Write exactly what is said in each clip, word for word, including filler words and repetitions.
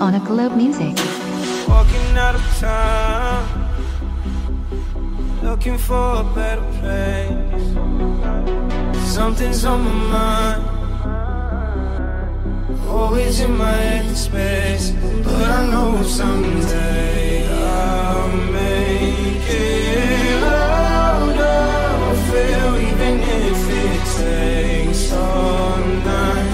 on a Globe Music. Walking out of town, looking for a better place. Something's on my mind, always in my head space. But I know someday I'll make it out of fear, even if it takes all night.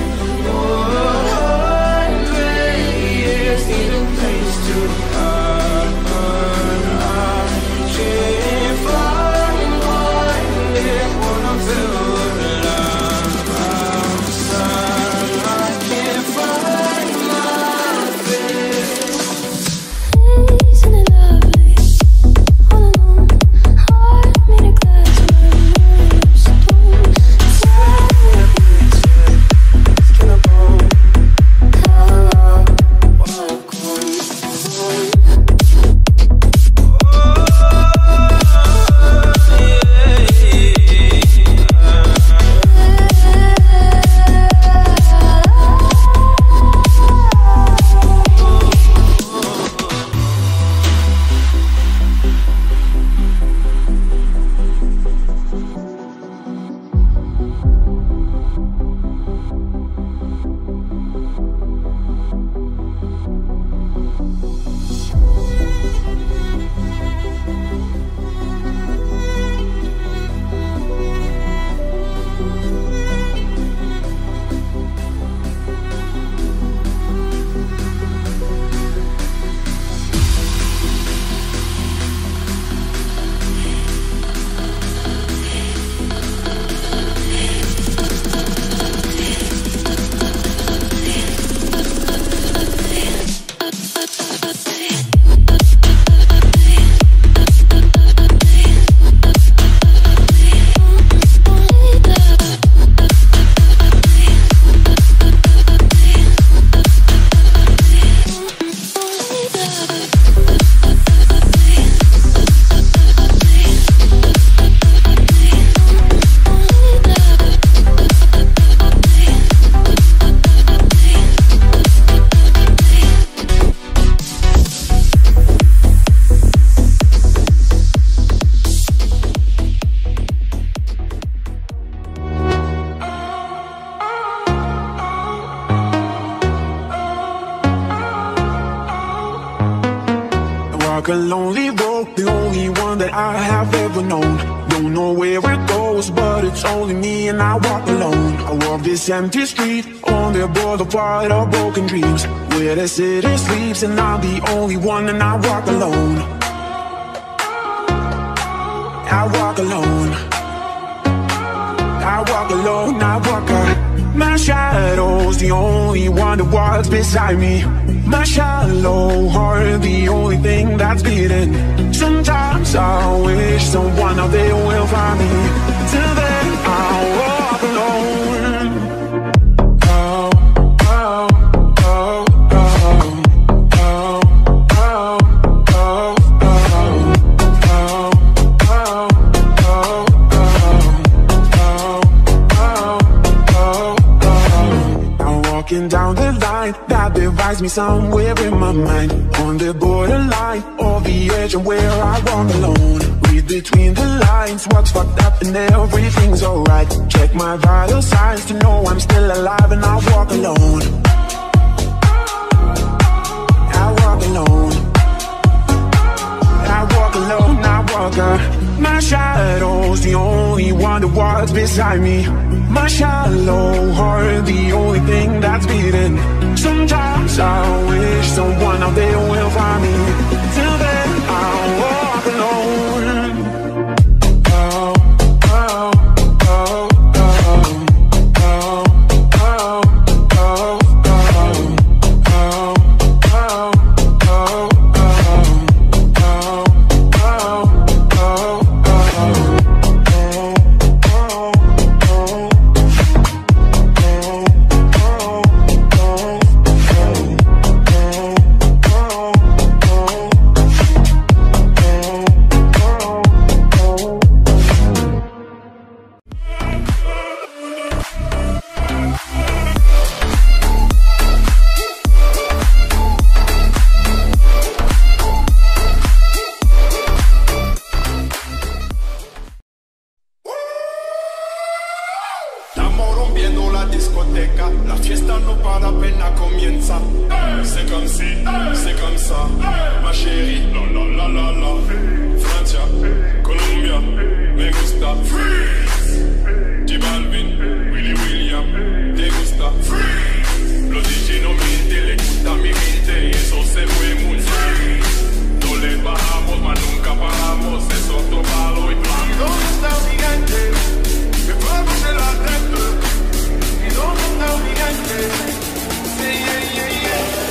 Need a place to hide, but I can't find one. It wanna feel alive outside. I can't find my face. Isn't it lovely? All alone, heart made of glass, my nerves don't Skin and bone. Walk a lonely road, the only one that I have ever known. Don't know where it goes, but it's only me and I walk alone. I walk this empty street on the boulevard of broken dreams, where the city sleeps and I'm the only one, and I walk alone. I walk alone. I walk alone, I walk out. My shadow's the only one that walks beside me. My shallow heart, the only thing that's beating. Sometimes I wish someone out there will find me. Till then I'll walk alone. Oh, oh, oh, oh, oh, oh, oh, walking down the line that divides me somewhere in my mind, on the borderline of the edge and where I walk alone. Read between the lines what's fucked up and everything's alright. Check my vital signs to know I'm still alive, and I walk alone. I walk alone. I walk alone, I walk out. My shadow's the only one that walks beside me. My shallow heart, the only thing that's beating. Sometimes I wish someone out there will find me. Till then I'll walk alone. Oh, oh, oh, oh, oh, oh, oh, rompiendo la discoteca. La fiesta no para, apenas comienza. C'est comme si, c'est comme ça, ma chérie. La la la la la. Francia, Colombia, me gusta. Freeze. J Balvin, Willy William, te gusta. Freeze. Los D J no mienten, le gusta mi gente y eso se fue muy bien. No le bajamos, mas nunca paramos. Es otro palo y plan. ¿Y dónde está mi gente? Que vamos en la tête. ¿Y dónde está mi gente? Yeah, yeah, yeah, yeah.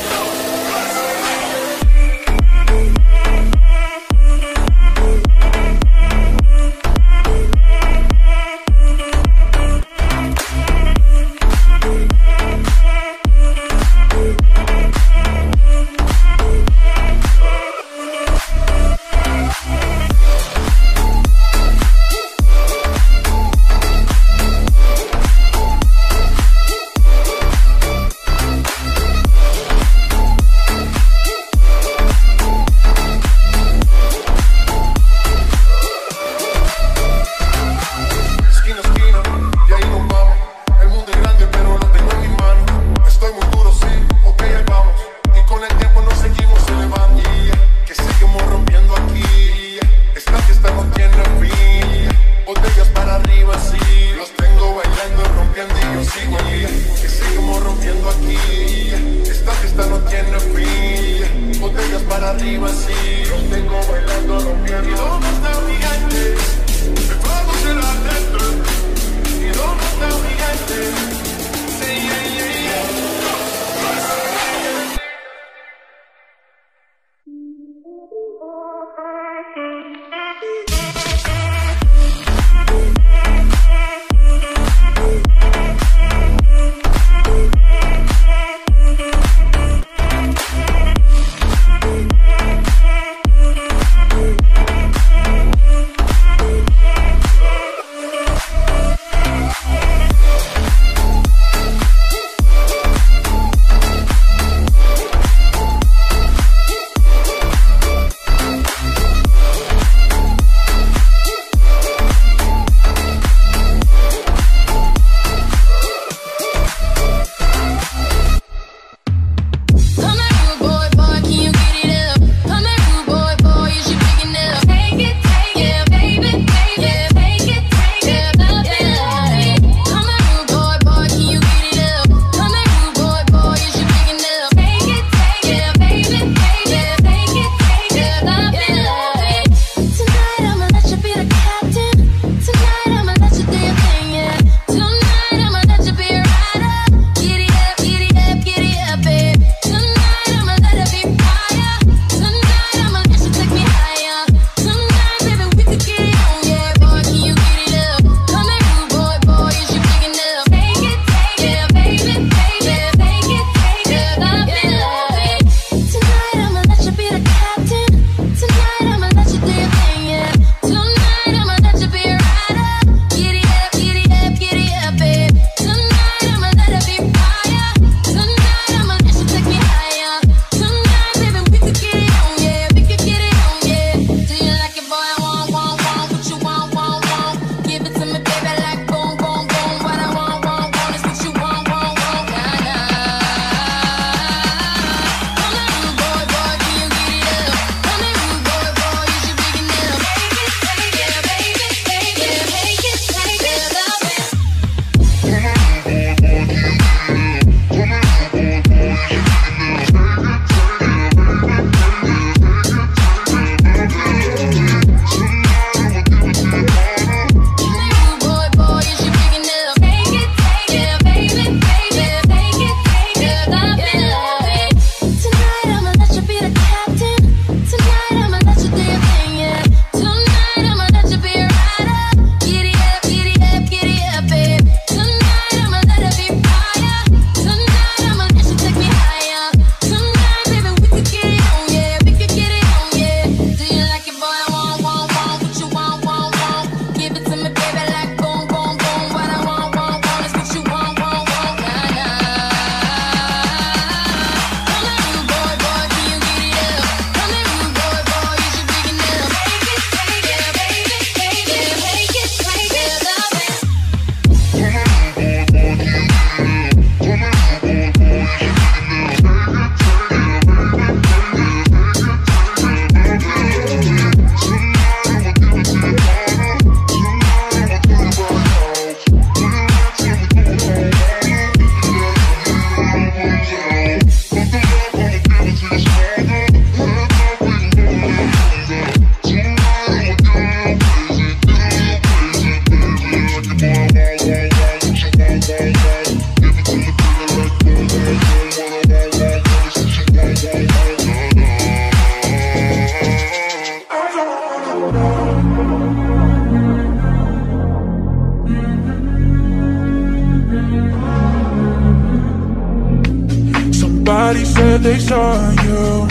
Everybody said they saw you.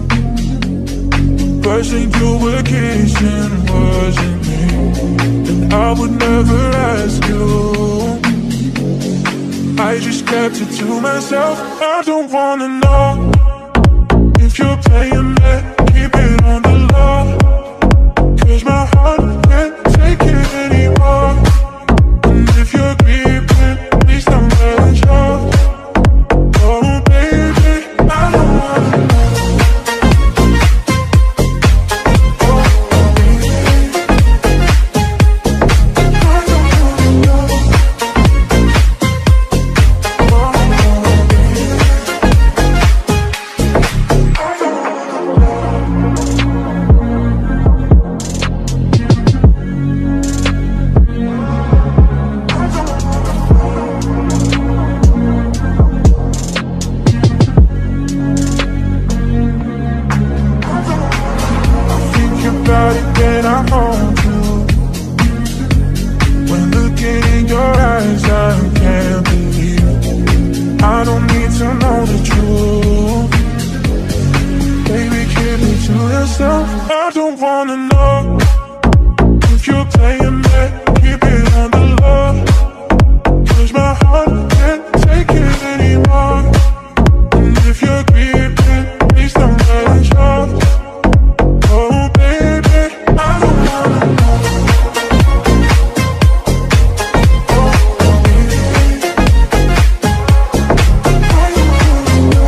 Person you were kissing wasn't me, and I would never ask you. I just kept it to myself. I don't wanna know if you're playing back, keep it on the low, 'cause my heart can't take it anymore. And if you're creeping, please don't let it show. Oh baby, I don't wanna know. I don't wanna know if you're playing back, keep it on the low, 'cause my heart can't take it anymore. And if you're creeping, please don't let it show. Oh baby, I don't wanna know. Oh baby, I don't wanna know.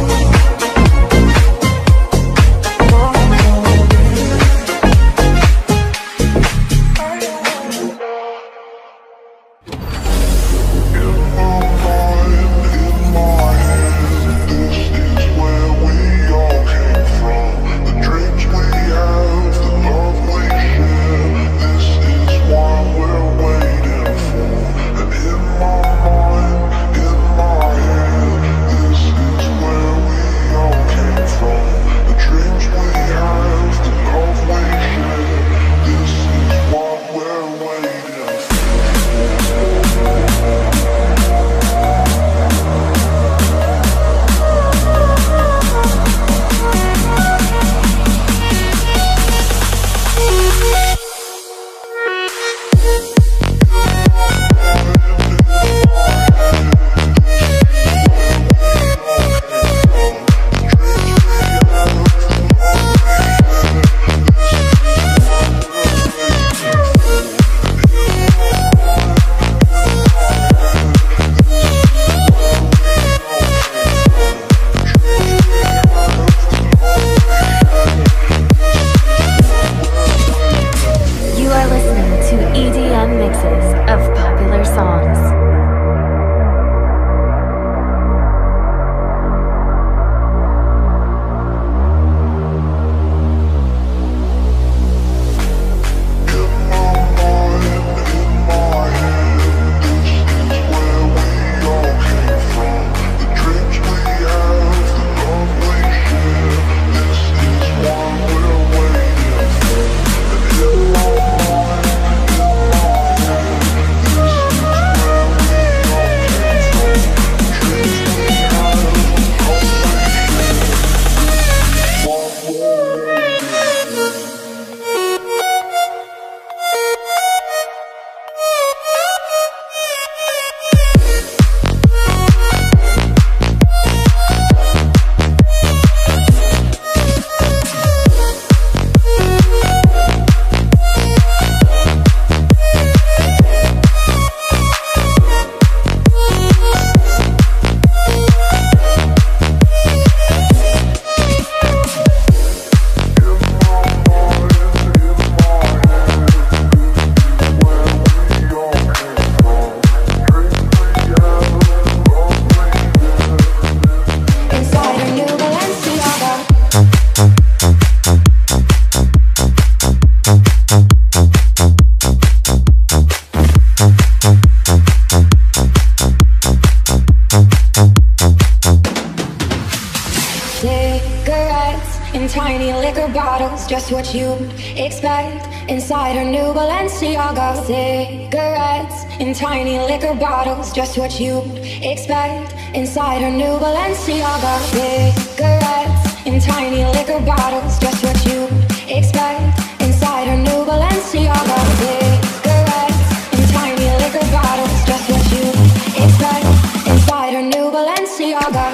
Cigarettes in tiny liquor bottles, just what you'd expect. inside her new Balenciaga. Cigarettes in tiny liquor bottles, just what you'd expect inside her new Balenciaga. Cigarettes in tiny liquor bottles, just what you'd expect inside her new Balenciaga. Cigarettes in tiny liquor bottles, just what you'd expect inside her new Balenciaga.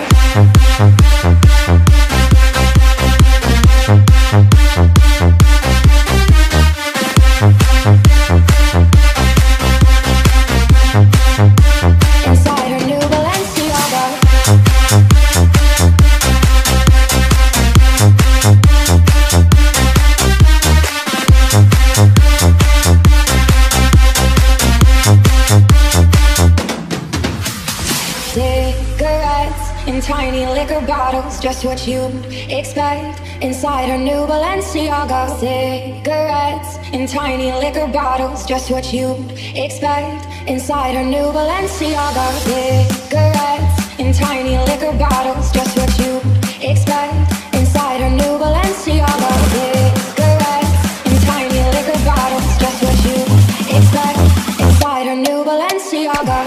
Inside her new Balenciaga. Cigarettes in tiny liquor bottles, just what you'd expect inside her new Balenciaga. Cigarettes in tiny liquor bottles, just what you'd expect inside her new Balenciaga. Cigarettes in tiny liquor bottles, just what you'd expect inside her new Balenciaga. Cigarettes in tiny liquor bottles, just what you'd expect inside her new Balenciaga.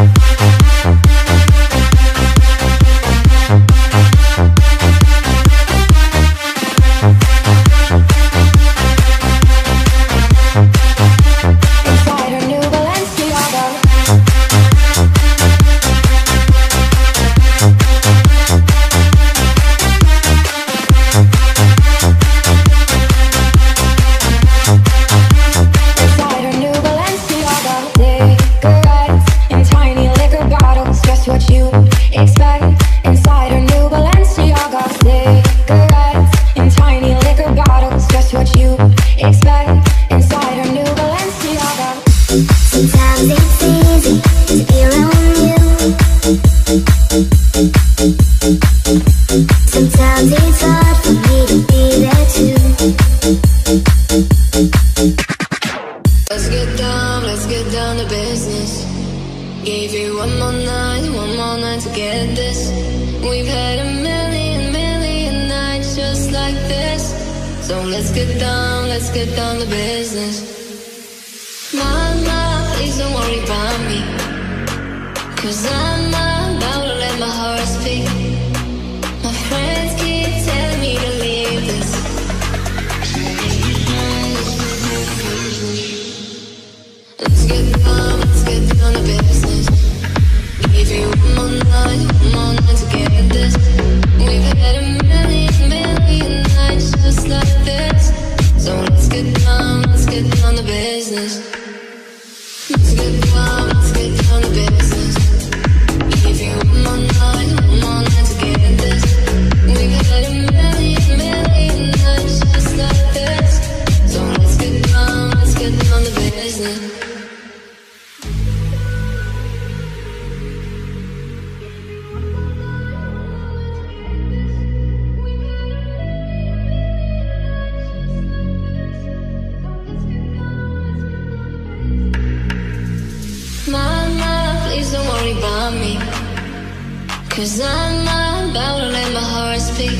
Cause I'm not about to let my heart speak.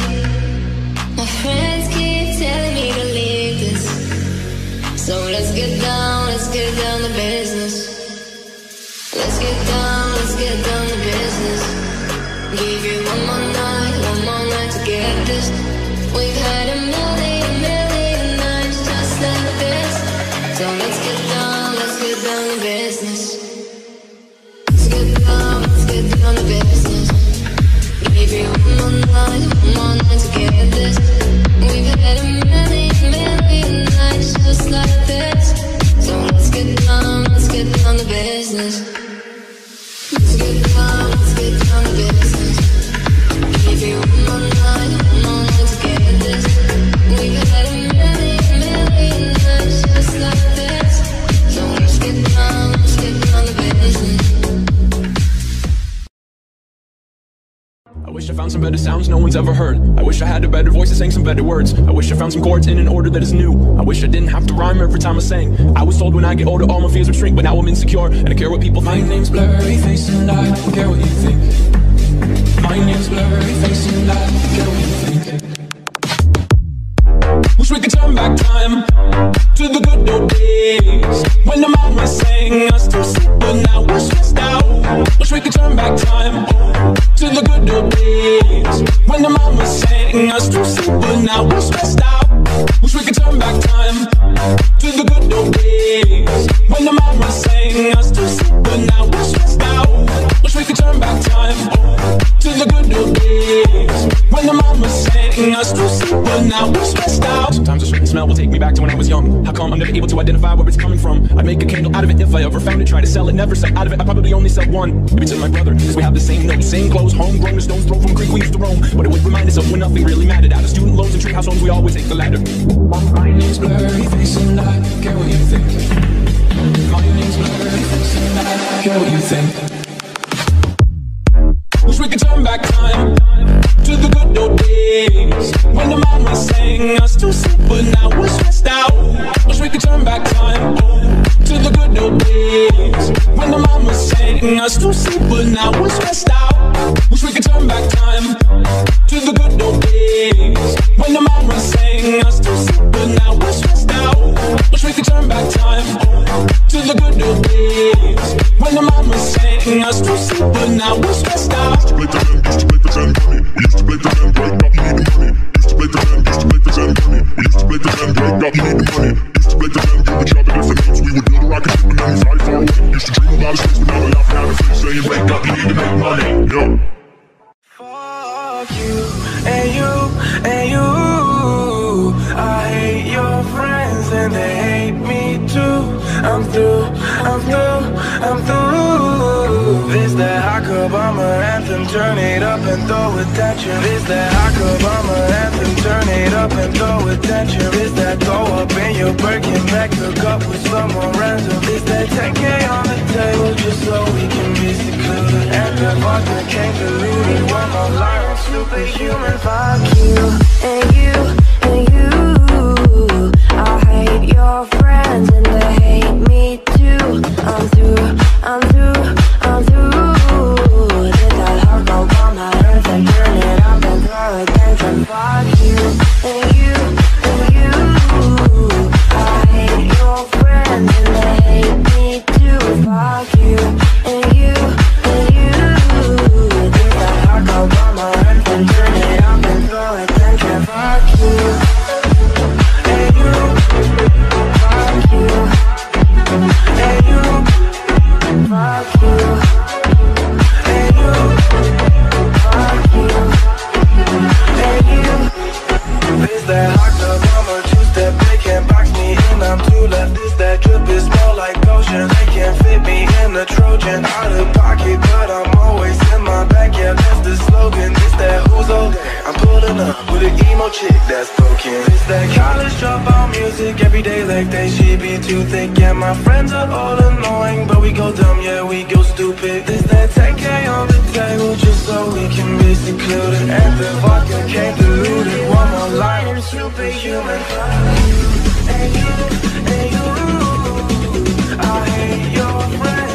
My friends keep telling me to leave this. So let's get down, let's get down to business. Let's get down, let's get down to business. Give you one more night, one more night to get this. We've had a million, million nights just like this. So let's get down, let's get down to business. Let's get down, let's get down to business. Give you one more night, one more night to get this. We've had a million, million nights just like this. So let's get down, let's get down to business. Let's get down, let's get down to business. Give you one more night, one more night to get this. We've had a million, million nights just like this. So let's get down, let's get down to business. I wish I found some better sounds no one's ever heard. I wish I had a better voice that sang some better words. I wish I found some chords in an order that is new. I wish I didn't have to rhyme every time I sang. I was told when I get older all my fears would shrink, but now I'm insecure and I care what people think. My name's Blurry Face and I don't care what you think. My name's Blurry Face and I don't care what you think. Wish we could turn back time to the good now we're stressed out. Wish we could turn back time to the good old days when the mama sang us to sleep, but now we're stressed out. Wish we could turn back time to the good old days when the mama sang us to sleep, but now we're stressed out. Wish we could turn back time to the good old days when the mama sang us to sleep, but now we're stressed out. Sometimes a certain smell will take me back to when I was young. How come I'm never able to identify where it's coming from? I'd make a candle out of it if I ever found it. Try to sell it, never sell out of it. I probably only sell one. Maybe to my brother, cause we have the same nose, same clothes, homegrown, a stone's throw from a creek we used to roam. But it would remind us of when nothing really mattered. Out of student loans and treehouse homes, we always take the ladder. My name's blurry face and I care what you think. My name's blurry face and I care what you think. Wish we could turn back time to the good old days when the mama sang us to sleep, but now we're stressed out. Wish we could turn back time to the good old days when the mama sang us to sleep, but now we're stressed out. Wish we could turn back time to the good old days when the mama sang us to sleep, but now we're stressed out. Wish we could turn back time to the good old days when the mama sang us to sleep, but now we're stressed out. Used to play pretend money. We used to play pretend break up, you need the money. Used to play pretend, used to play pretend money. We used to play pretend break up, you need the money. Used to play pretend give each other different names. We would build a rocket ship and then we fly far away. Used to dream about space, but now we're laughing at our face, saying break up, you need to make money. Yo. Fuck you and you and you. I hate your friends and they hate me too. I'm through, I'm through, I'm through. This that Hawk Obama anthem, turn it up and throw attention. This that Hawk Obama anthem, turn it up and throw attention. This that throw up in your Birkin back, hook up with someone random. This that ten K on the table just so we can be secluded. And the vodka can't dilute it. One more line, superhuman. Fuck you and you and you. I hate your friends and they hate me too. I'm through, I'm through, I'm through. Did that Hawk Obama anthem, turn it up and throw attention. Fuck you and you and you. I hate your friends and they hate me too. Fuck you and you and you. Did that Hawk Obama anthem, turn it up and throw attention. Fuck you. Trojan out of pocket, but I'm always in my back. Yeah, that's the slogan. This that who's okay. I'm pulling up with an emo chick that's broken. It's that college dropout music every day like they should be too thick. Yeah, my friends are all annoying, but we go dumb, yeah, we go stupid. This that ten K on the table just so we can be secluded. And the vodka can't dilute it. One more line, I'm superhuman. And you, and you, I hate your friends.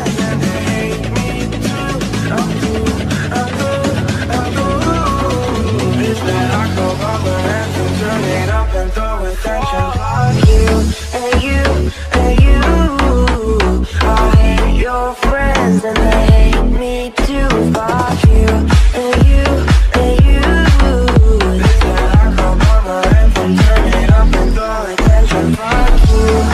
I'm through, I'm through, I'm through. It's that Hawk Obama anthem, turn it up and throw attention. Fuck you, and you, and you. I hate your friends and they hate me too. Fuck you, and you, and you. It's that Hawk Obama anthem, turn it up and throw attention. Fuck you.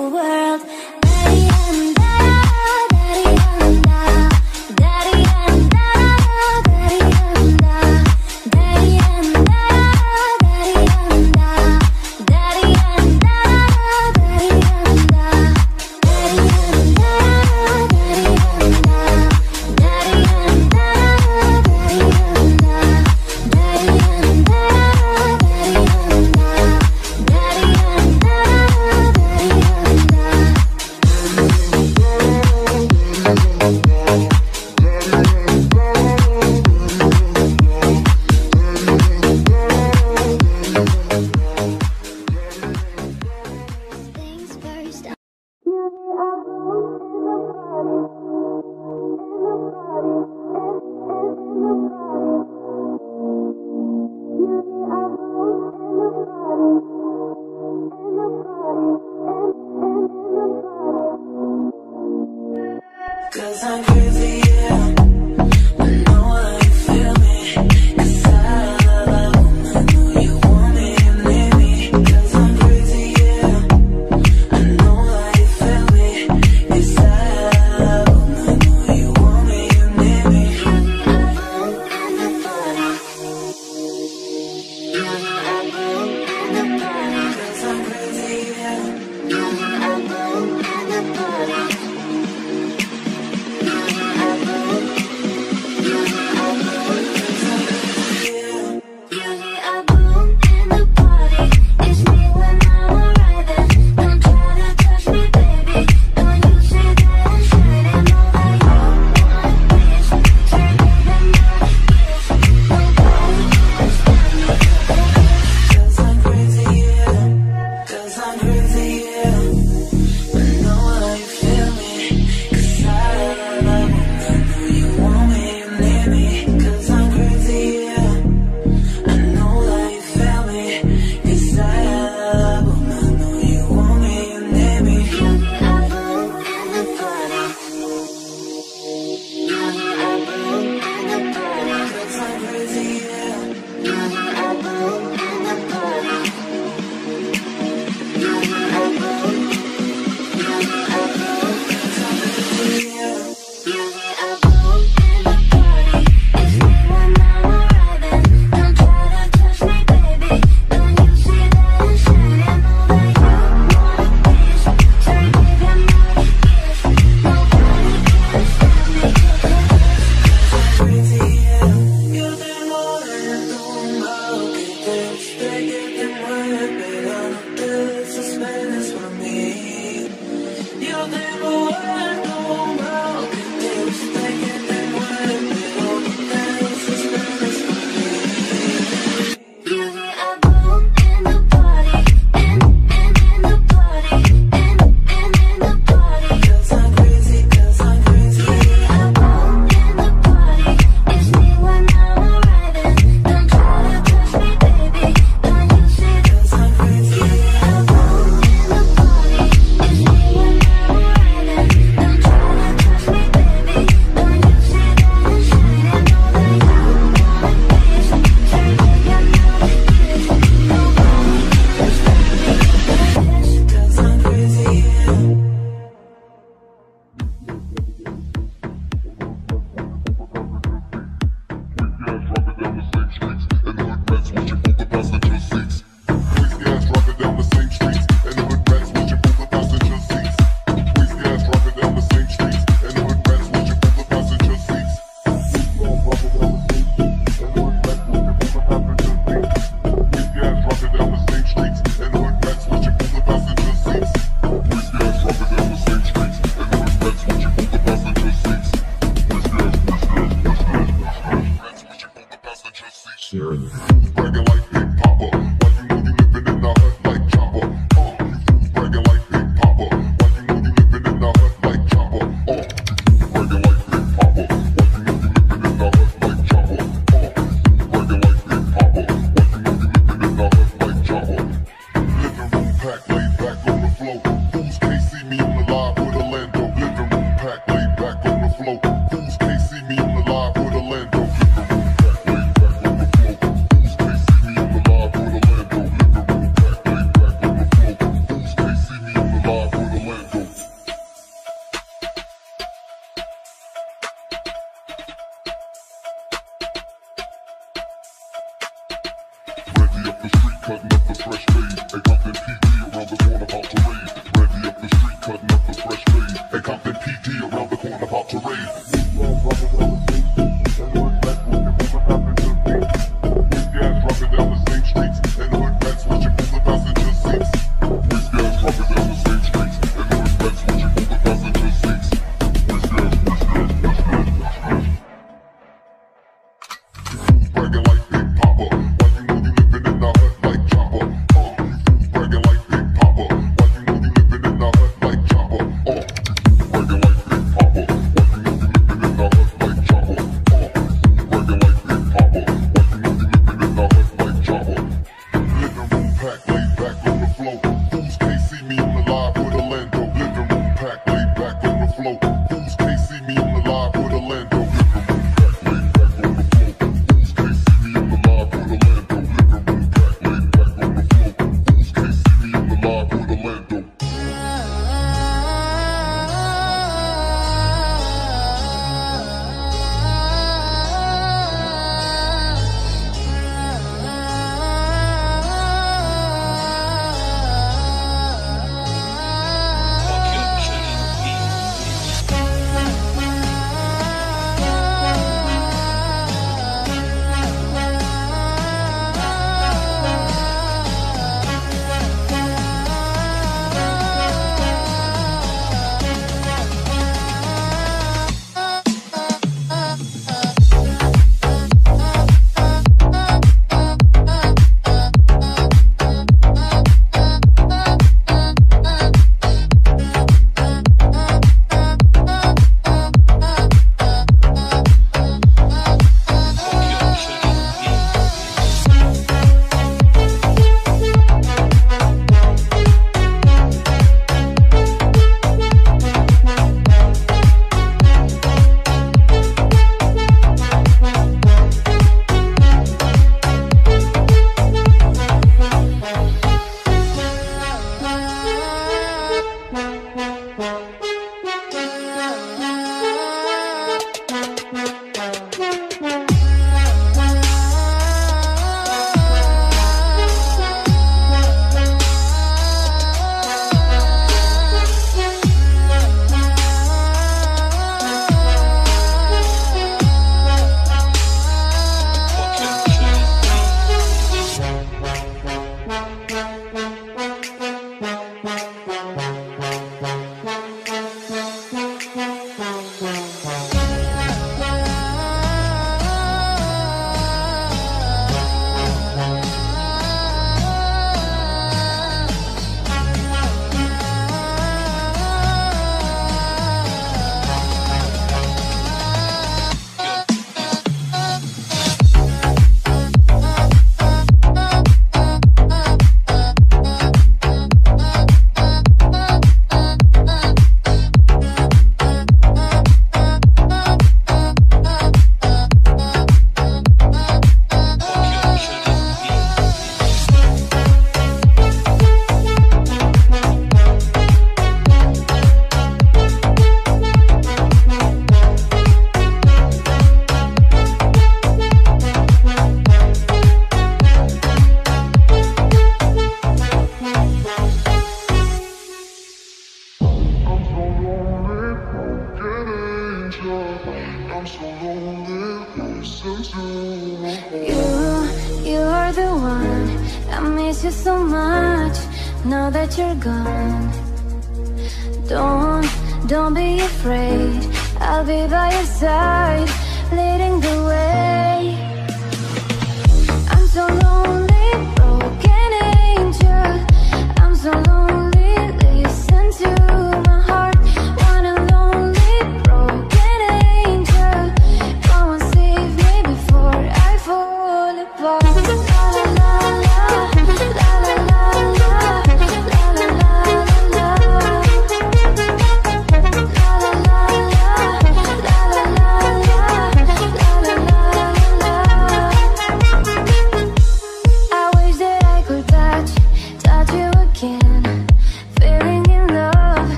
world. Daddy and da, daddy and da, daddy and da, daddy and da, daddy and da, daddy and da, daddy and da, daddy and da, daddy and da, daddy and da, daddy and da, daddy and da, daddy and da, daddy and da, daddy and da, things first. Cause I'm crazy, yeah. I know how you feel me. Cause I love a woman who you want me and need me. Cause I'm crazy, yeah. I know how you feel me. Cause I love a woman who you want me and need me. Cause I'm crazy, yeah. Cause I'm crazy, yeah. Cause I'm crazy, yeah. I know how you feel me. Cause I love a woman who you want me and need me. Cause I'm crazy, yeah. I know how you feel me. Cause I love a woman who you want me and need me. Cause I'm crazy, yeah.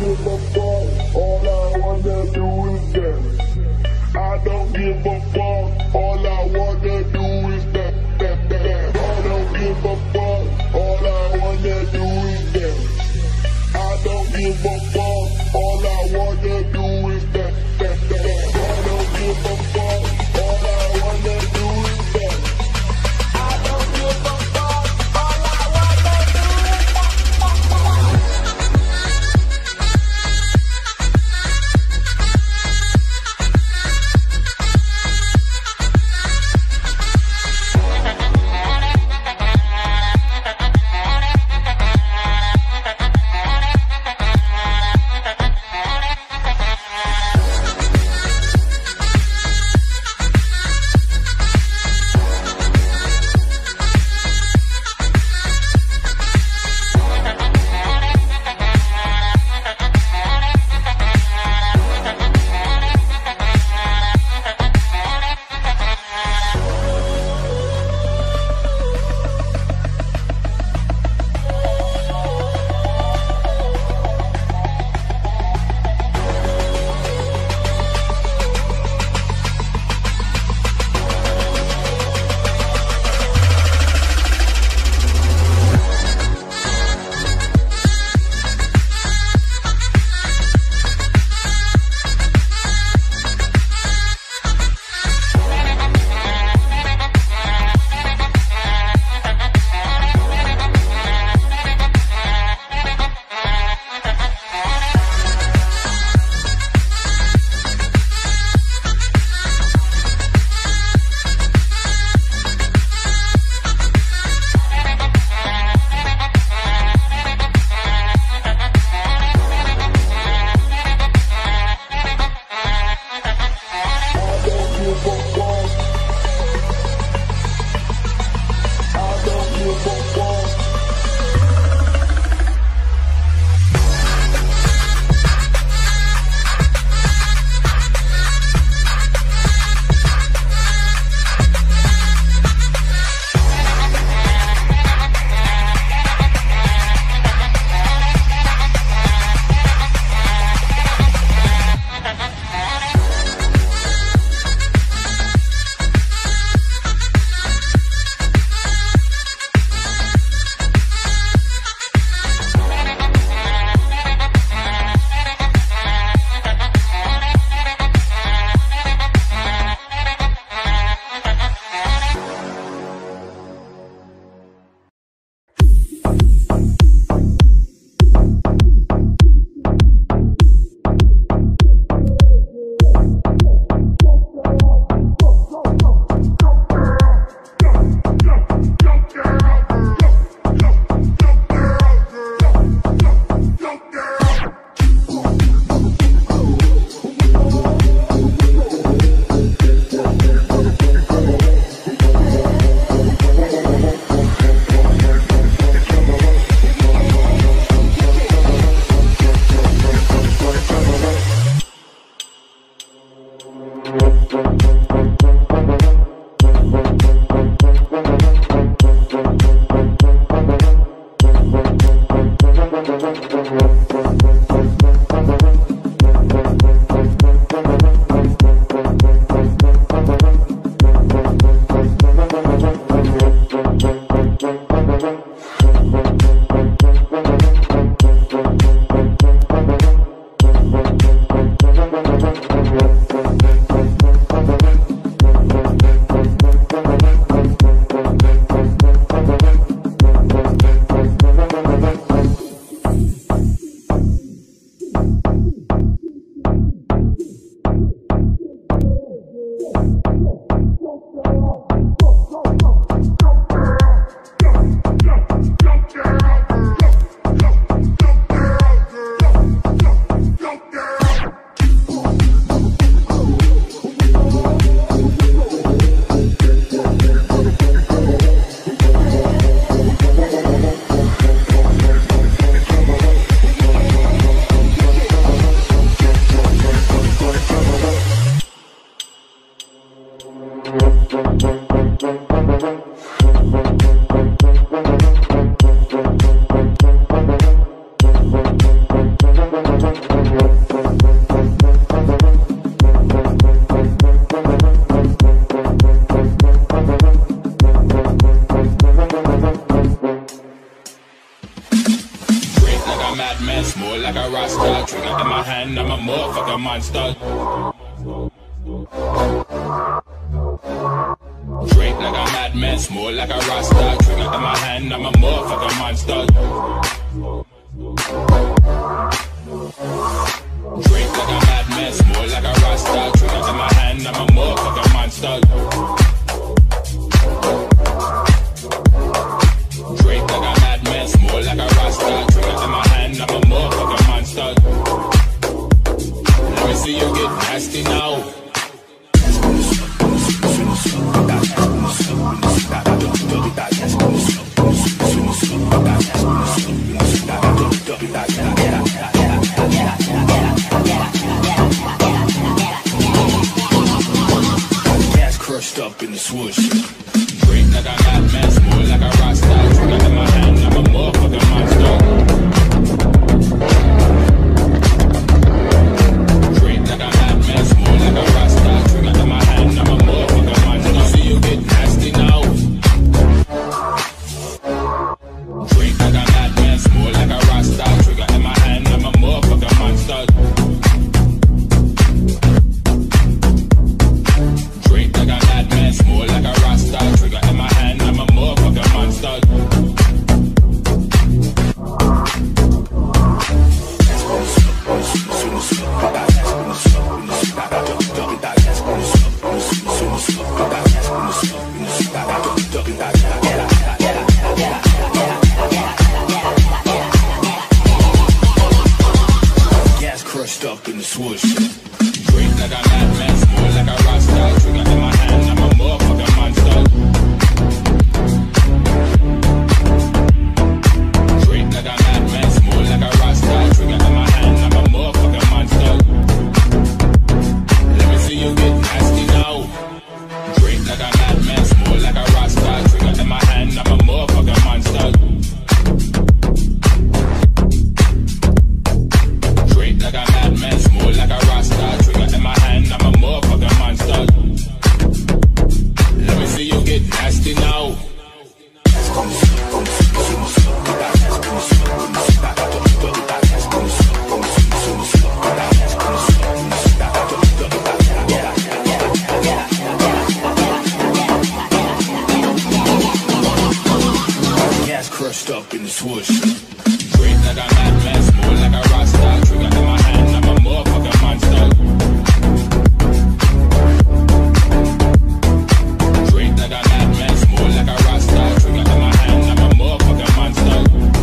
give a fuck, all I wanna do is dance. I don't give a fuck, all I wanna do is dance. I don't give a fuck, all I wanna do is dance. I don't give a fuck, all I wanna do is dance. I don't give a fuck, all I wanna do is dance. I don't give a fuck, all I wanna do is Rasta. Trigger in my hand, I'm a motherfucking monster. Drink like a madman, small like a Rasta. Trigger in my hand, I'm a motherfucking monster. Drink like a madman, small like a Rasta. Trigger in my hand, I'm a motherfucking monster. Drink like a madman, small like a Rasta. Trigger in my hand, I'm a motherfucking monster. Let me see you get nasty now. Gas crushed up in the swoosh. Drink like a madman, small like a Rasta. Trigger in my hand, I'm a motherfucking monster. Drink like a madman, small like a Rasta. Trigger in my hand, I'm a motherfucking monster. I see you get nasty now. Drink like a madman, small like a Rasta. Trigger in my hand, I'm a motherfucking monster. Drink like a madman, small like a Rasta. Trigger in my hand, I'm a motherfucking monster. Gas crushed up in the swoosh. Drink like a madman, small like a Rasta. Trigger in my hand, I'm a motherfucking monster. Drink like a madman, small like a Rasta. Trigger in my hand, I'm a motherfucking monster. Let me see you get nasty now. Drink like a madman, small like a Rasta. Trigger in my hand, I'm a motherfucking monster. Drink like a madman, small like a Rasta. Trigger in my hand, I'm a motherfucking monster. Let me see you get nasty now. Gas crushed up in the swoosh. Drink like a madman, small like a Rasta. Trigger in my hand, I'm a motherfucking monster. Drink like a madman, small like a Rasta. Trigger in my hand, I'm a motherfucking monster.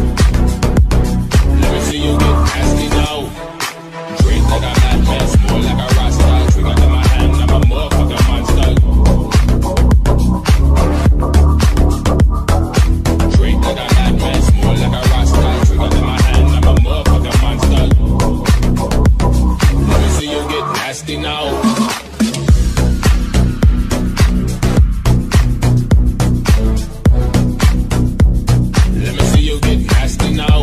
Let me see you get nasty now. Drink like a madman, small like a Rasta. Trigger in my hand, I'm a motherfucking monster. Drink like a madman, small like a Rasta. Trigger in my hand, I'm a motherfucking monster. Let me see you get nasty now. Let me see you get nasty now.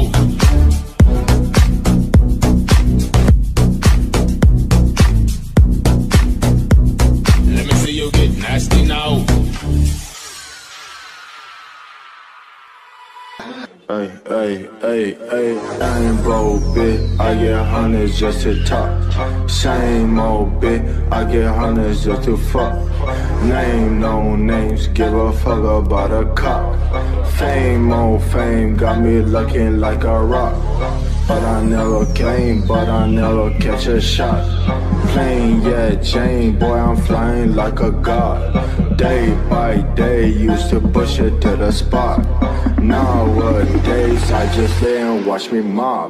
Let me see you get nasty now. Hey, hey, hey, hey, I ain't broke, bitch. I get hundreds just to talk. Same old bitch, I get hundreds just to fuck. Name no names, give a fuck about a cop. Fame on fame, got me looking like a rock. But I never came, but I never catch a shot. Plain, yeah, Jane, boy, I'm flying like a god. Day by day, used to push it to the spot. Nowadays, I just lay and watch me mob.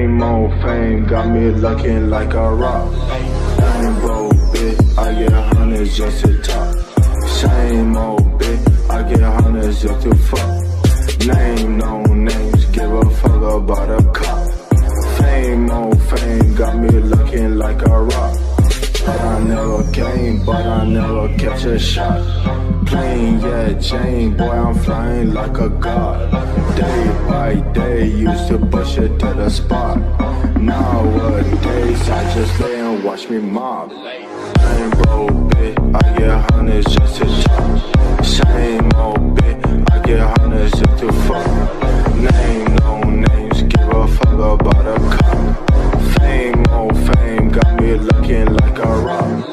Name on fame got me looking like a rock. Same old bitch, I get hundreds just to talk. Same old bitch, I get hundreds just to fuck. Name no names, give a fuck about a cop. Fame on fame got me looking like a rock. But I never came, but I never catch a shot. Plain, yeah, Jane, boy, I'm flying like a god. Day by day, used to push it to the spot. Nowadays, I just lay and watch me mob. Same old bitch, I get hundreds just to talk. Same old bitch, I get hundreds just to fuck. Name no names, give a fuck about a cop. Fame on fame got me looking like a rock.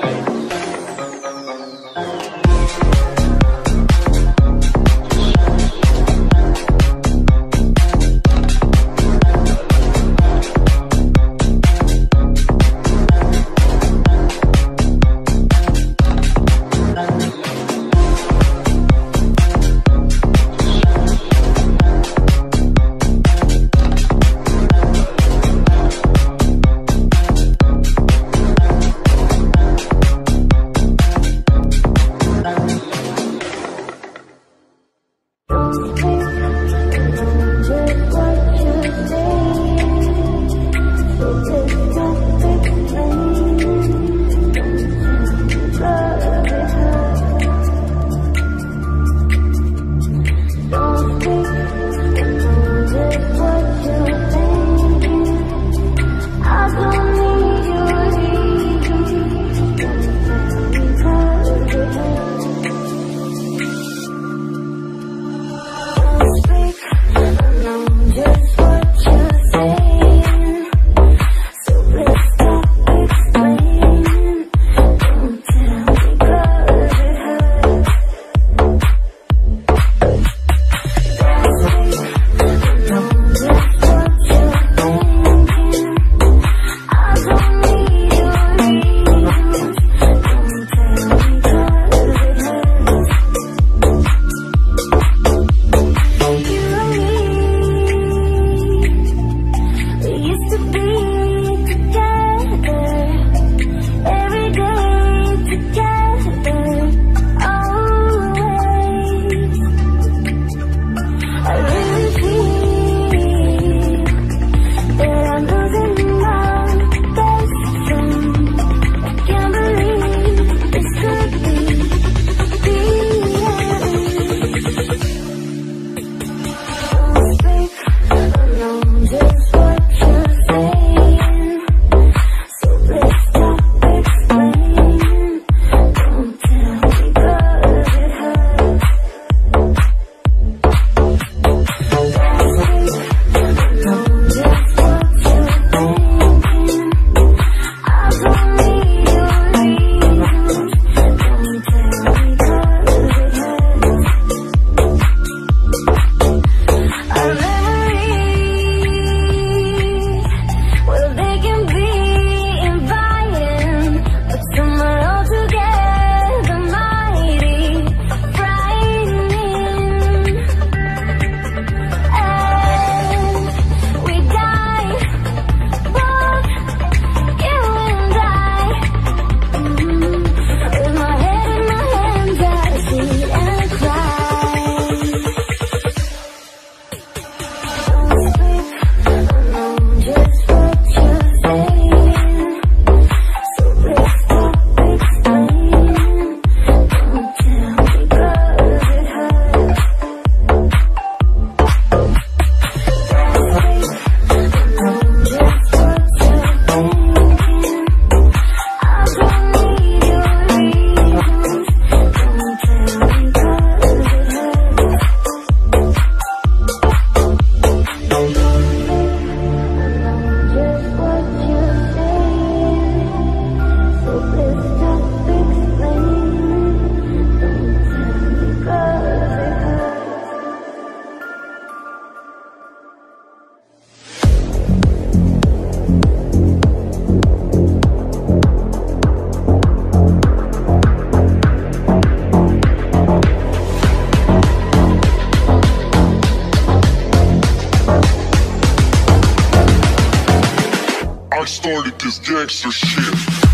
started this gangster shit.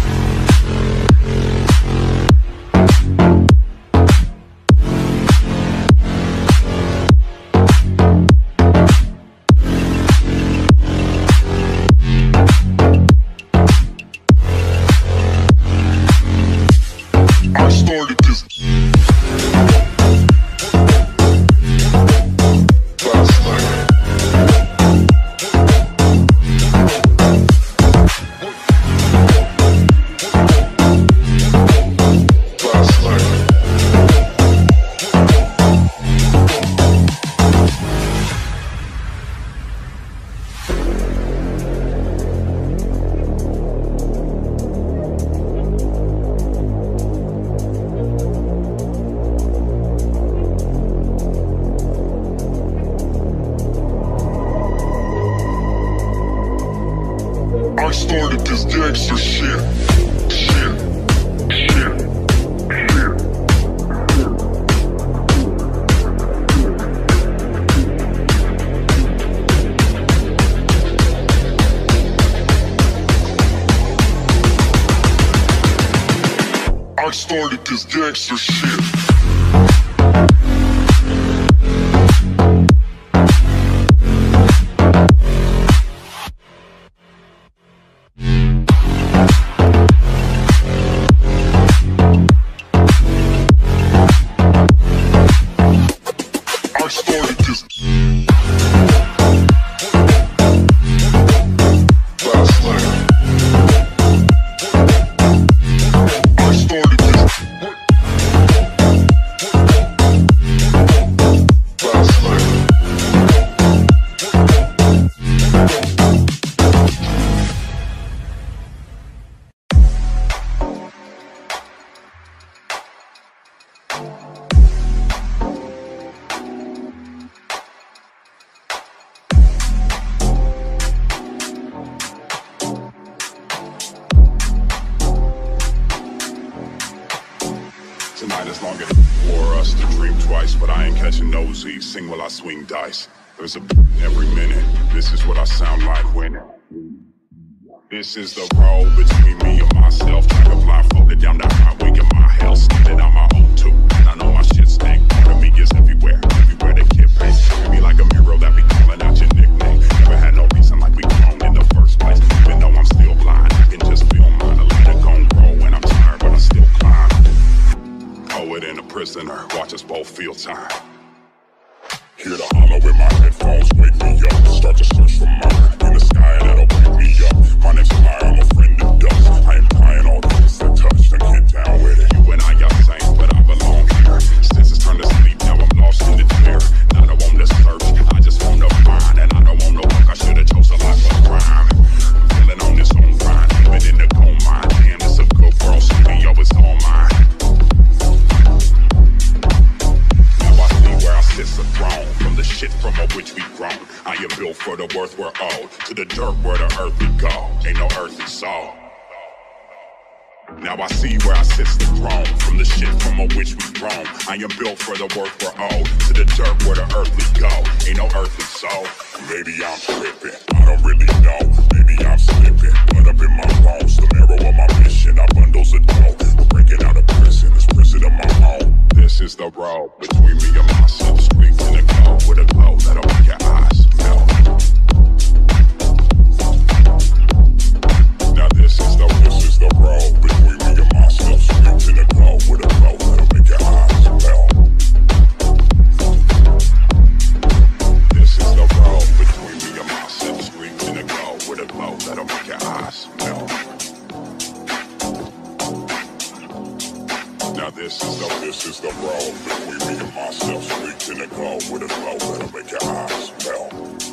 I started this last night. Last night. I started this gangster shit. Shit. Shit. Shit. I started this gangster shit. I started this last night. I started this last night. Tonight is longer for us to dream twice, but I ain't catching nosy. Sing while I swing dice. There's a every minute. This is what I sound like when. This is the road between me and myself. Track a blindfolded down the highway in my hell. Standing on my own too. And I know my shit stink. Part of me is everywhere. Everywhere they kid pace. Be like a mirror that be calling out your nickname. Never had no reason like we grown in the first place. Even though I'm still blind, I can just feel mine. A light of gon' grow when I'm tired, but I still climb. Poet and a prisoner, watch us both feel time. Hear the hollow in my headphones, wake me up. Start to search for murder in the sky, that'll wake me up. My name's Fire, I'm a friend of dust. I am dying all things that touch, then get down with it. You and I are saints, but I belong here. Senses turn to sleep, now I'm lost in the chair. Not I want to search, I just want to find. And I don't want no work, I should've chose a life of crime. Feeling on this own grind, living in the coal mine. Damn, it's a good world, studio is all mine. It's a throne from the shit from which we grown. I am built for the worth we're owed. To the dirt where the earth we go. Ain't no earthly soul. Now I see where I sit the throne. From the shit from which we grown. I am built for the worth we're owed. To the dirt where the earth we go. Ain't no earthly soul. Maybe I'm tripping, I don't really know. Maybe I'm slipping, blood up in my bones. The marrow of my mission, I bundles of dough. We're breaking out of prison, this prison of my own. This is the road between me and myself. Streaks in the glow with a glow that'll make your eyes melt. Now this is the, this is the road between me and myself. Streaks in the glow with a glow that'll make your eyes melt. This is the road between me and myself. Streaks in the glow with a glow that'll make your eyes melt. Now this is the, this is the road between me and myself. Streaks in the glow with a glow that'll make your eyes melt.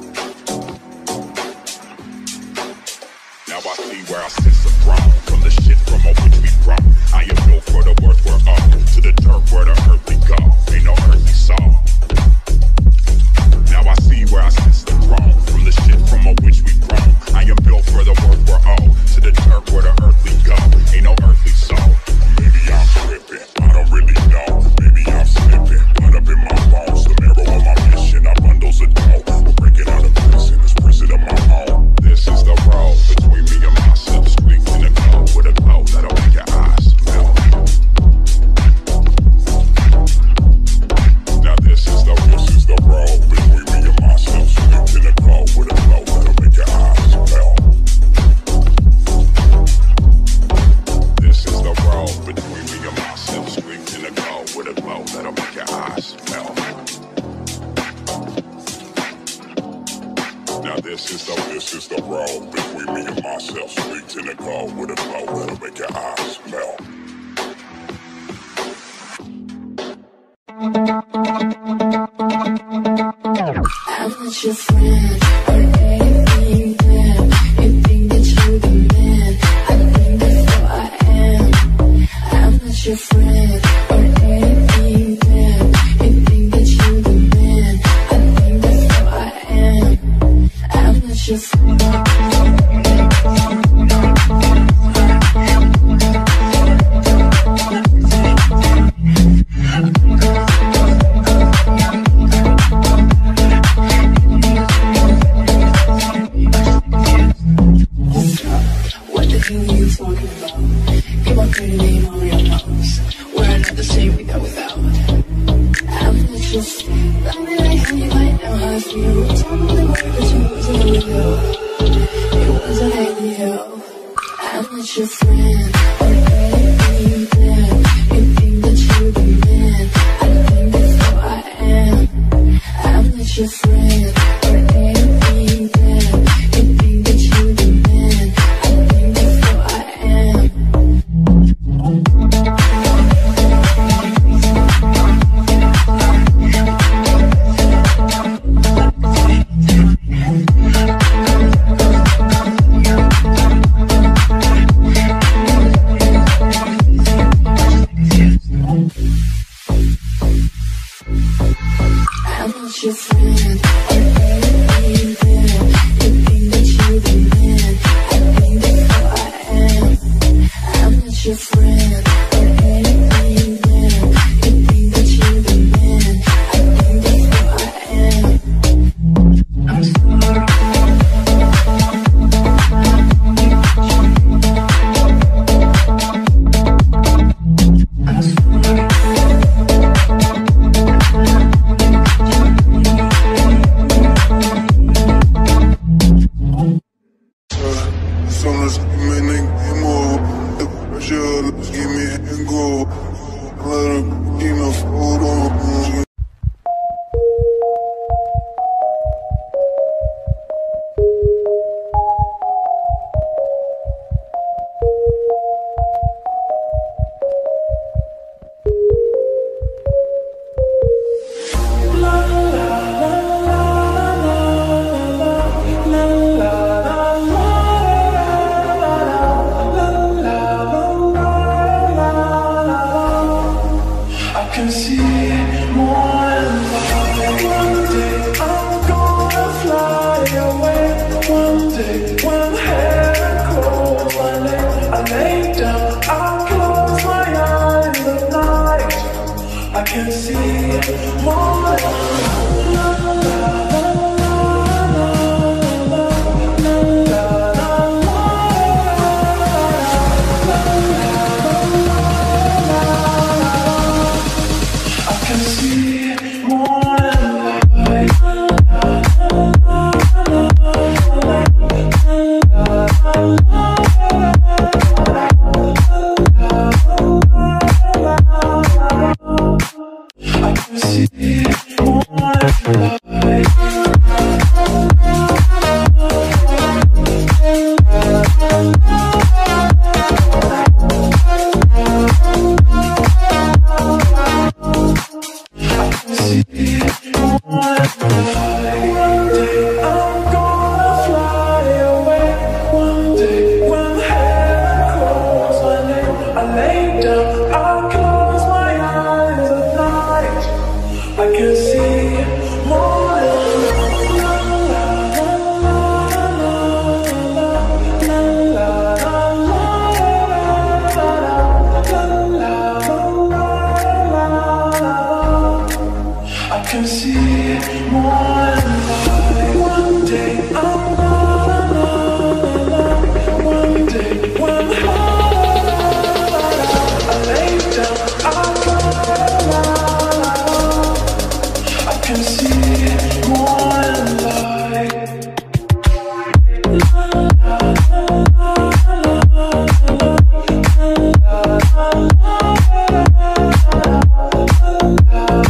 Now I see where I sit the throne. From the shit from which we grown. I am built for the worth we're owed. To the dirt where the earth we go. Ain't no earthly soul. Now I see where I sit the throne. From the shit from which we grown. I am built for the worth we're owed. To the dirt where the earth we go. Ain't no earthly soul. Maybe I'm tripping, I don't really know. Maybe I'm slipping, blood up in my bones. The marrow of my mission, I bundles of dough. We're breaking out of prison, this prison of my own. This is the road between me and my So this is the road between me and myself. Streets in the car with a glow that'll make your eyes melt. I'm not your friend or anything that you think that you're the man. I think that's who I am. I'm not your friend or anything that you think that you're the man. I think that's who I am. I'm not your friend.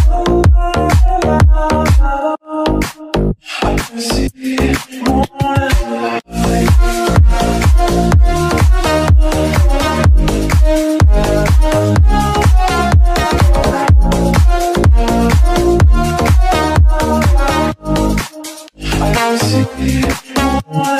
I can see more.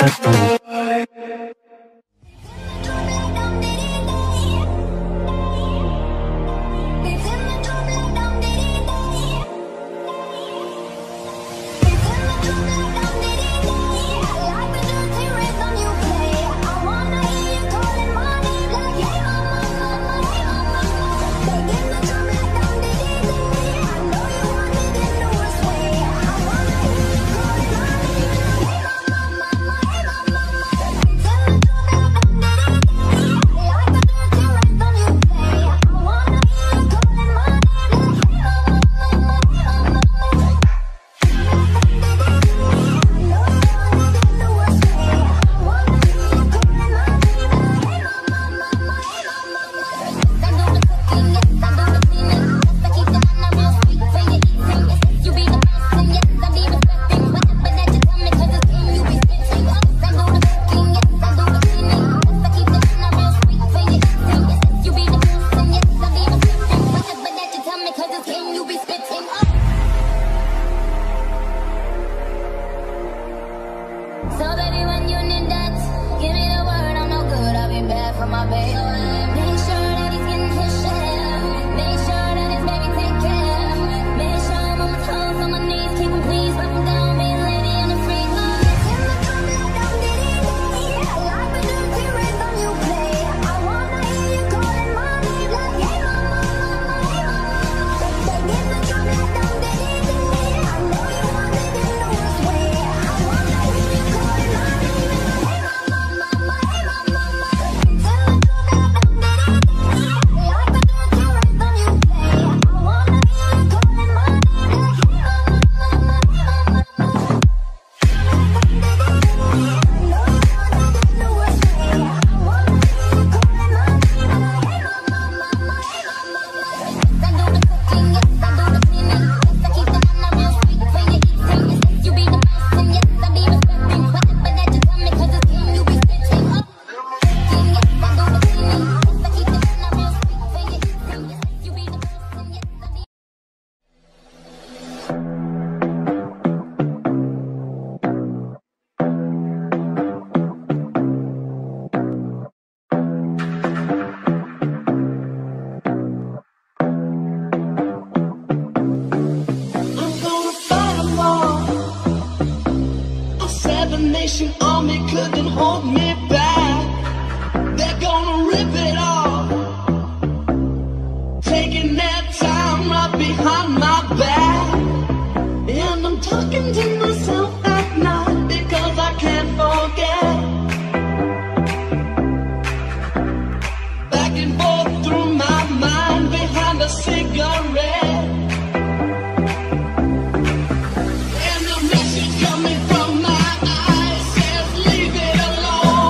And the message coming from my eyes says, leave it alone.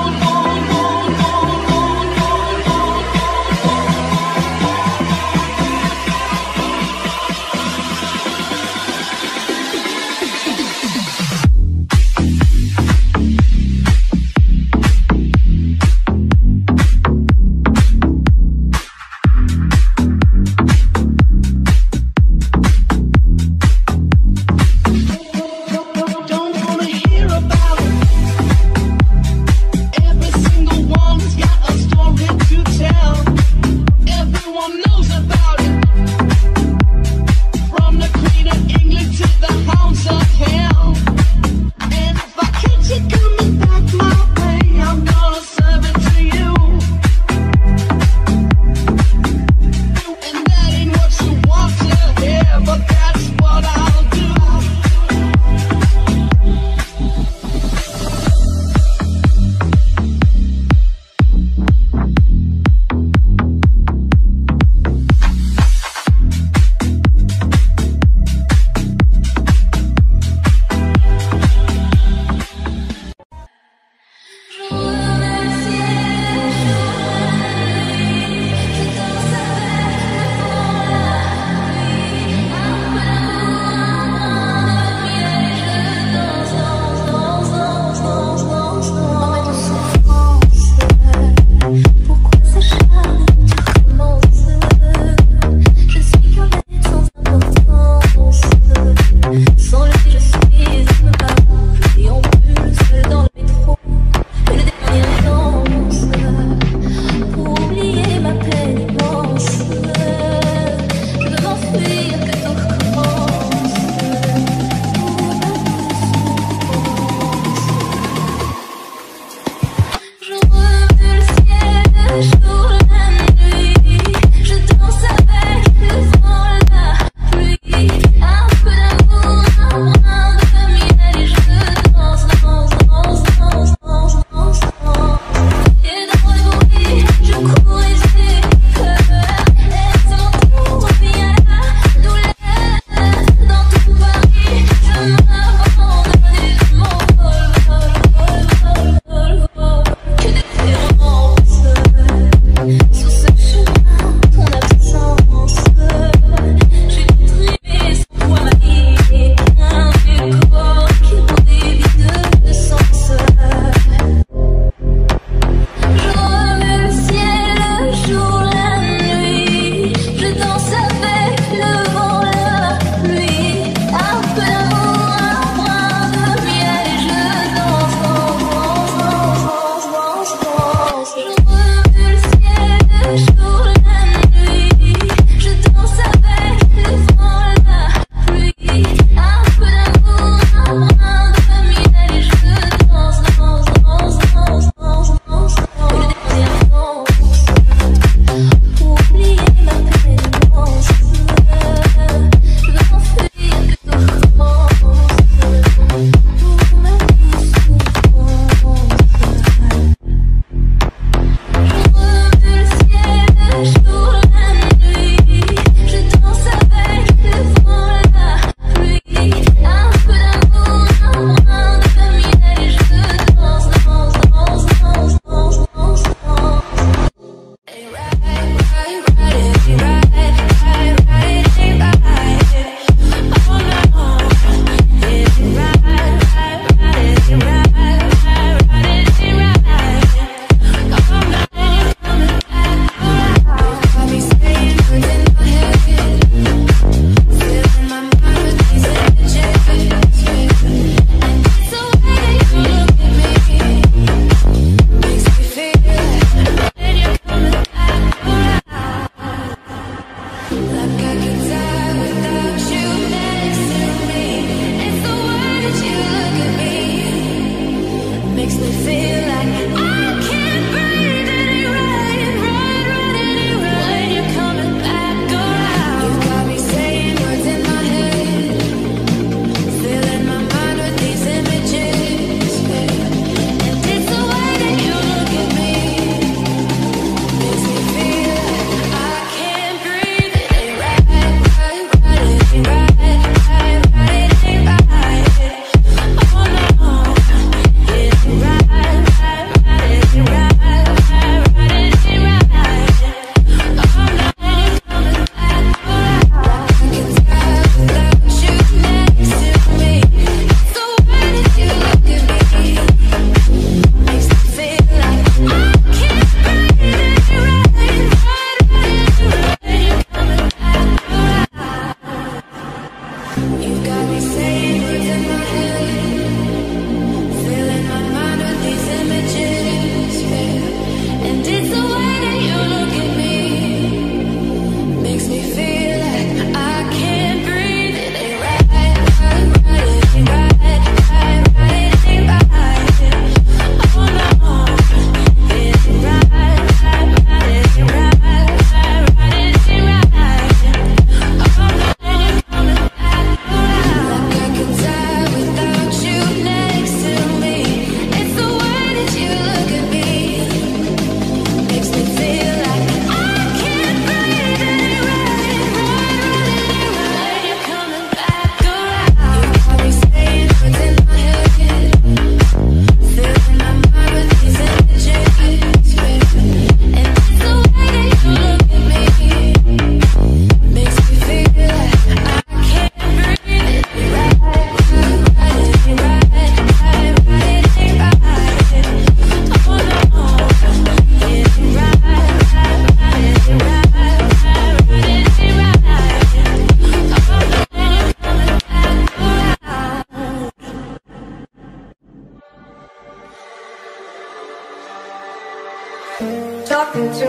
Talking to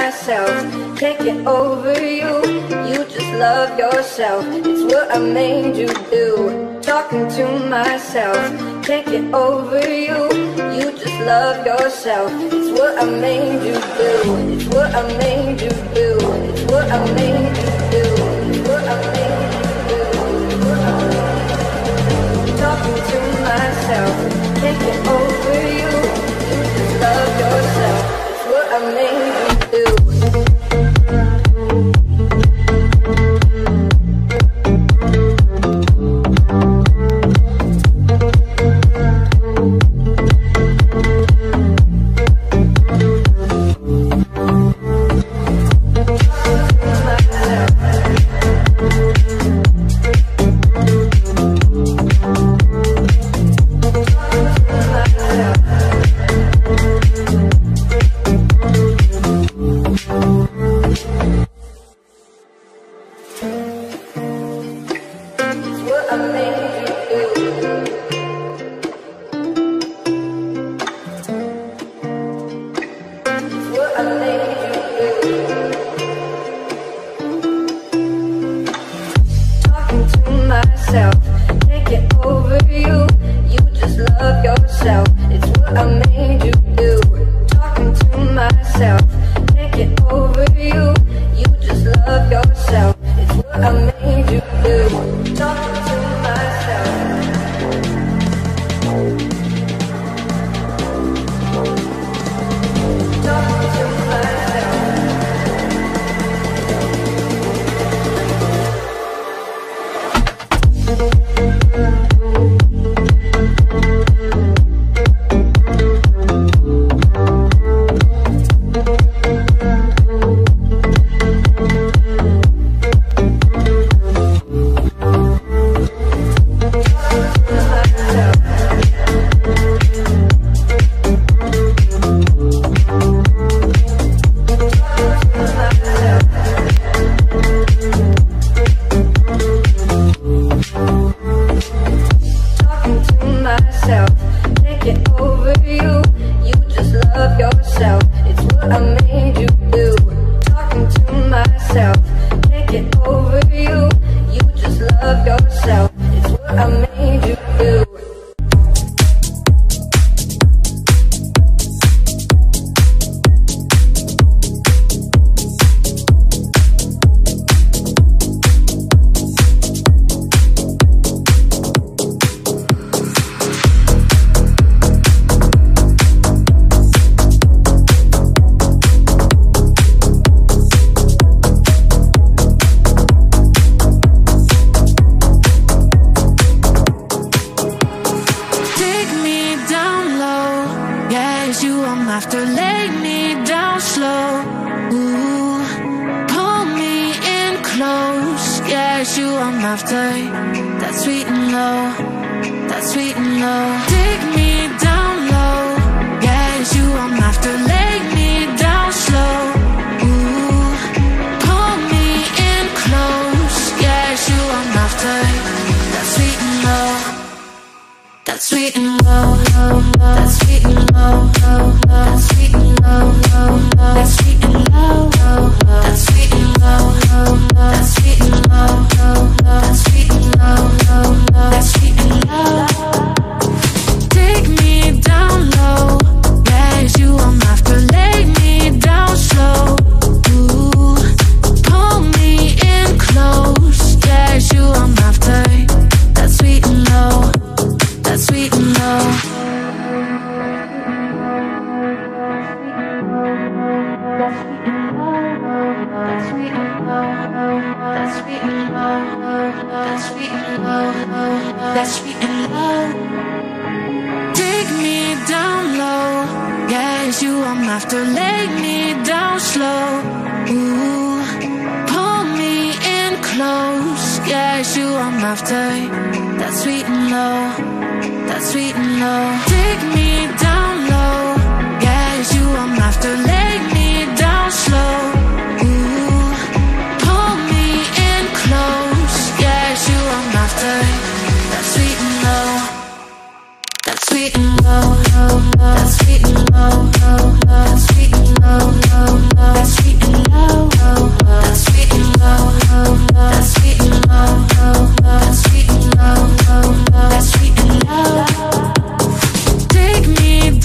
myself, can't get over you. You just love yourself, it's what I made you do. Talking to myself, can't get over you. You just love yourself, it's what I made you do. It's what I made you do. It's what I made you do. It's what I made you do. It's what I made you do. Talking to myself, can't get over you. You just love yourself. I made you do. We'll be right back. it's you I'm after. Lay me down slow. Ooh, pull me in close. Yeah, it's you I'm after. That's sweet and low. That's sweet and low. Take me down low. Yeah, it's you I'm after. Lay me down slow. Ooh, pull me in close. Yeah, it's you I'm after. That's sweet and low. That's sweet and low. That's sweet and low. That's sweet and low. That's sweet and low. That's sweet and low. That's sweet and low. That's sweet and low. That's sweet and low. Take me down low. Yeah, it's you I'm after. Lay me down slow. Ooh, pull me in close. Yeah, it's you I'm after. That's sweet and low. That's sweet and low. That's sweet and low. That's sweet and low. That's sweet and low. That's sweet and low. Take me down low. Yeah, it's you I'm after. Lay me down slow. Ooh, pull me in close. Yeah, it's you I'm after. That's sweet and low. That's sweet and low. Take me down low. Yeah, it's you I'm after. Lay me down slow. Ooh, pull me in close. Yeah, it's you I'm after. That's sweet and low. That's sweet and low. That's sweet and low. That's sweet and low. That's sweet and low. That's sweet and low. That's sweet and low. That's sweet and low. That's sweet and low. Take me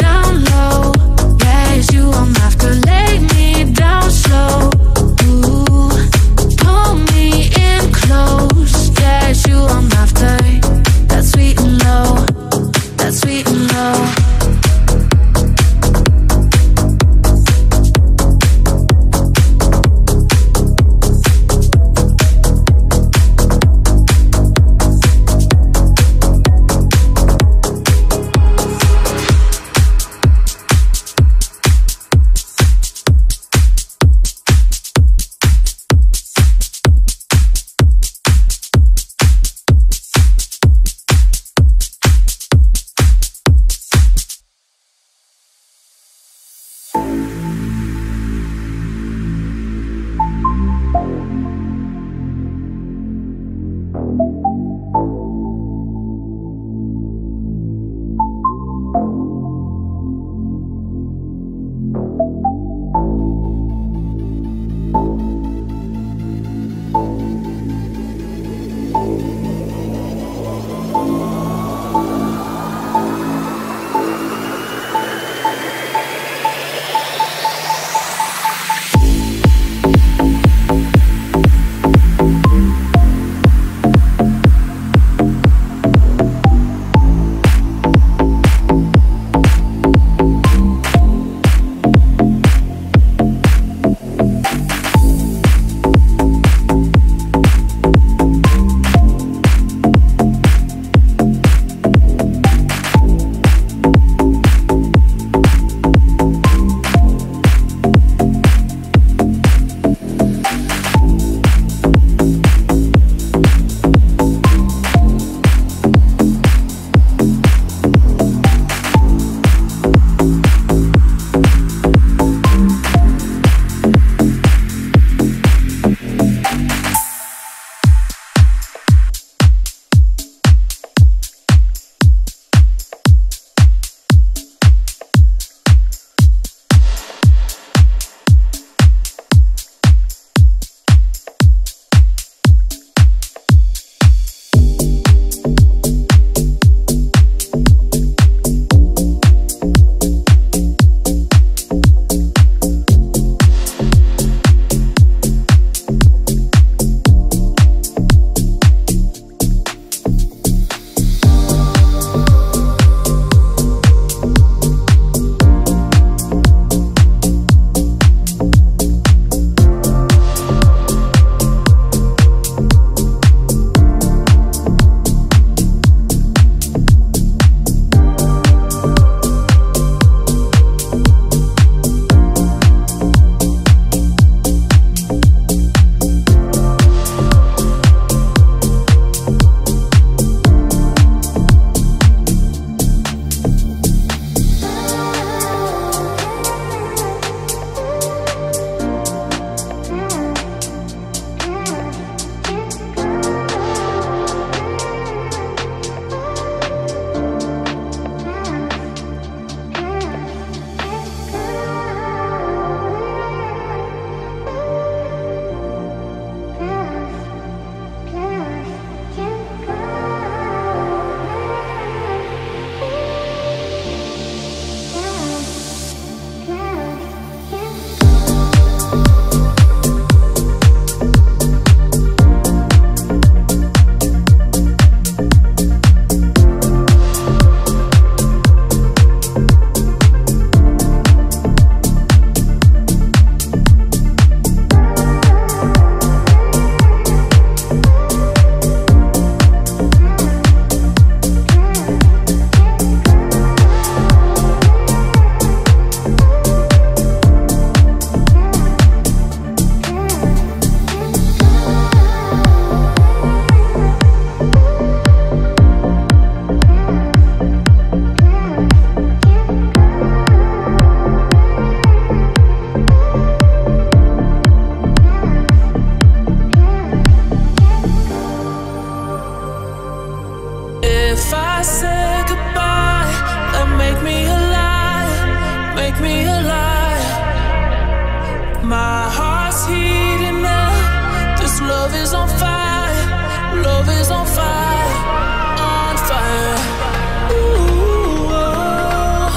make me alive. My heart's heating up. This love is on fire. Love is on fire. On fire. Ooh, oh.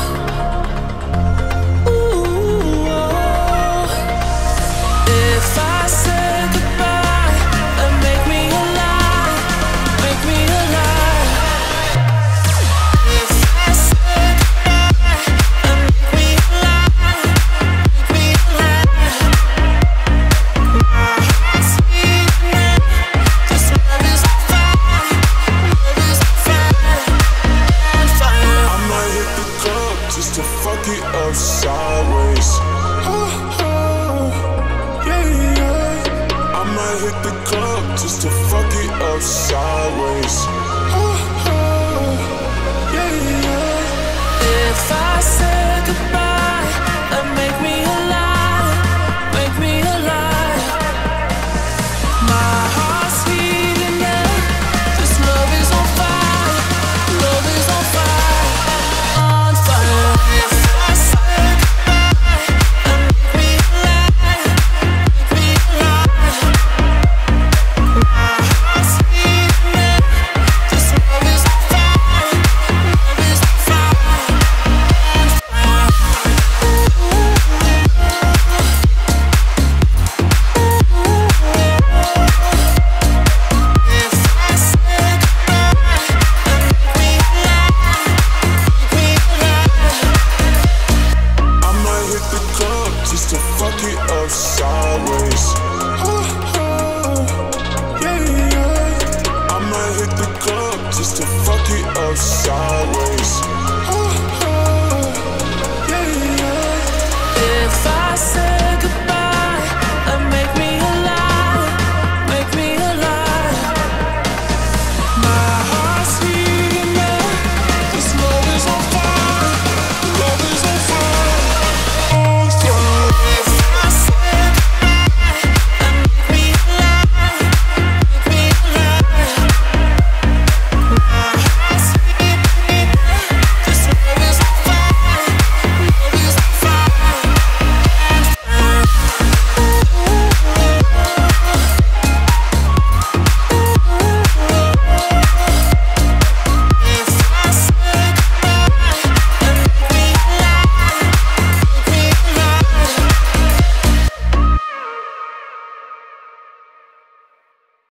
Ooh, oh. If I say goodbye and make me alive, make me alive. If I say goodbye and make me alive, make me alive. My heart's beating up. This love is on fire. Love is on fire. On fire. I might hit the club just to fuck it up sideways. Oh, oh, yeah, yeah. I might hit the club just to fuck it up sideways. Oh, oh, yeah, yeah. If I say goodbye and make me alive, make me alive. My heart's heating up. This love is on fire. Love is on fire. On fire. If I say goodbye and make me alive, make me alive. My heart's heating up. This love is on fire. Love is on fire. On fire. If I say goodbye and make me alive, make me alive. I might hit the club just to fuck it up sideways.